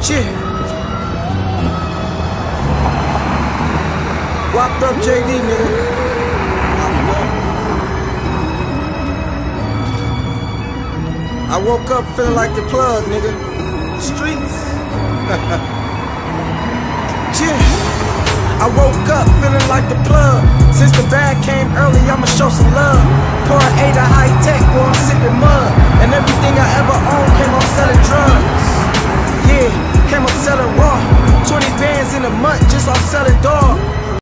Shit. Whopped up JD, nigga. I woke up feeling like the plug, nigga. Streets. Yeah. I woke up feeling like the plug. Since the bag came early, I'ma show some love. Pour 8 of high tech.